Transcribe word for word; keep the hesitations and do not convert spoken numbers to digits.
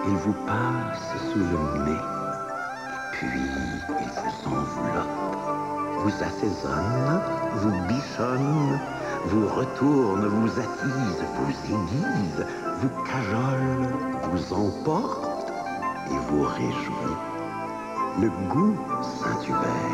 Il vous passe sous le nez, puis il vous enveloppe, vous assaisonne, vous bichonne, vous retourne, vous attise, vous aiguise, vous cajole, vous emporte et vous réjouit. Le goût Saint-Hubert.